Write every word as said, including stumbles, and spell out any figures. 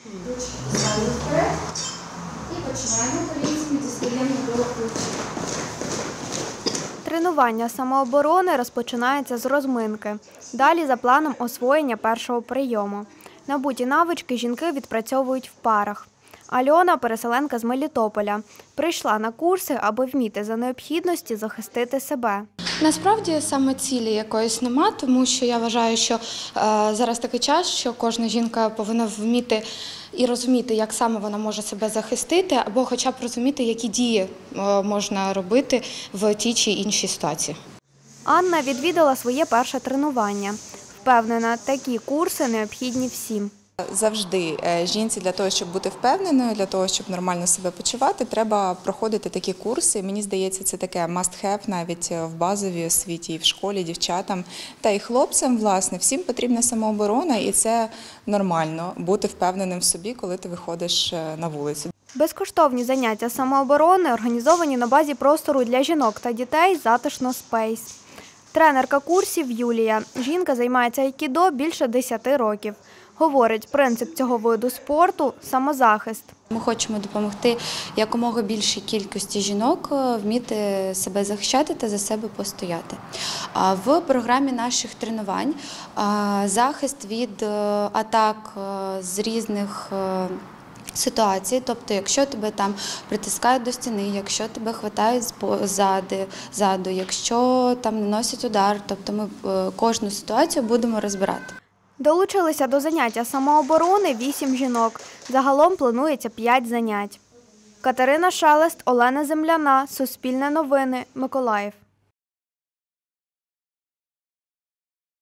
Ручки поставили вперед і починаємо колінцями, дістаємо до ручки. Тренування самооборони розпочинається з розминки. Далі за планом освоєння першого прийому. Набуті навички жінки відпрацьовують в парах. Альона – переселенка з Мелітополя. Прийшла на курси, аби вміти за необхідності захистити себе. Насправді саме цілі якоїсь нема, тому що я вважаю, що е, зараз такий час, що кожна жінка повинна вміти і розуміти, як саме вона може себе захистити, або хоча б розуміти, які дії е, можна робити в тій чи іншій ситуації. Анна відвідала своє перше тренування. Впевнена, такі курси необхідні всім. Завжди жінці для того, щоб бути впевненою, для того, щоб нормально себе почувати, треба проходити такі курси. Мені здається, це таке must-have навіть в базовій освіті, і в школі, дівчатам та й хлопцям, власне. Всім потрібна самооборона, і це нормально – бути впевненим в собі, коли ти виходиш на вулицю. Безкоштовні заняття самооборони організовані на базі простору для жінок та дітей «Затишно Спейс». Тренерка курсів Юлія. Жінка займається айкідо більше десяти років. Говорить, принцип цього виду спорту – самозахист. Ми хочемо допомогти якомога більшій кількості жінок вміти себе захищати та за себе постояти. В програмі наших тренувань захист від атак з різних ситуацій, тобто якщо тебе там притискають до стіни, якщо тебе хватають ззаду, ззаду, якщо там наносять удар, тобто ми кожну ситуацію будемо розбирати. Долучилися до заняття самооборони вісім жінок. Загалом планується п'ять занять. Катерина Шелест, Олена Земляна, Суспільне новини, Миколаїв.